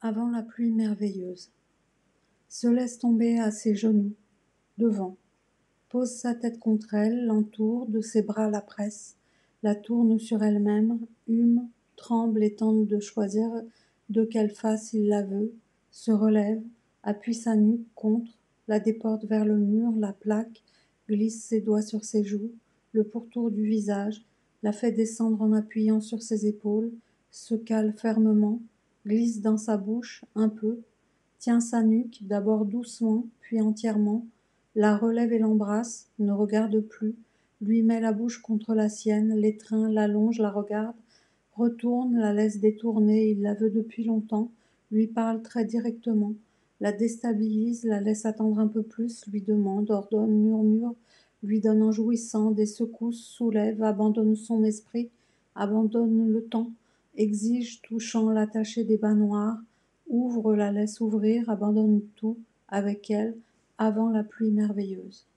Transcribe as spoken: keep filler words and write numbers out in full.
avant la pluie merveilleuse. Se laisse tomber à ses genoux, devant. Pose sa tête contre elle, l'entoure, de ses bras la presse, la tourne sur elle-même, hume, tremble et tente de choisir de quelle face il la veut, se relève, appuie sa nuque contre, la déporte vers le mur, la plaque, glisse ses doigts sur ses joues, le pourtour du visage, la fait descendre en appuyant sur ses épaules, se cale fermement, glisse dans sa bouche, un peu, tient sa nuque, d'abord doucement, puis entièrement, la relève et l'embrasse, ne regarde plus, lui met la bouche contre la sienne, l'étreint, l'allonge, la regarde, retourne, la laisse détourner, il la veut depuis longtemps, lui parle très directement, la déstabilise, la laisse attendre un peu plus, lui demande, ordonne, murmure, lui donne en jouissant, des secousses, soulève, abandonne son esprit, abandonne le temps, exige, touchant, l'attacher des bas noirs, ouvre, la laisse ouvrir, abandonne tout, avec elle, avant la pluie merveilleuse.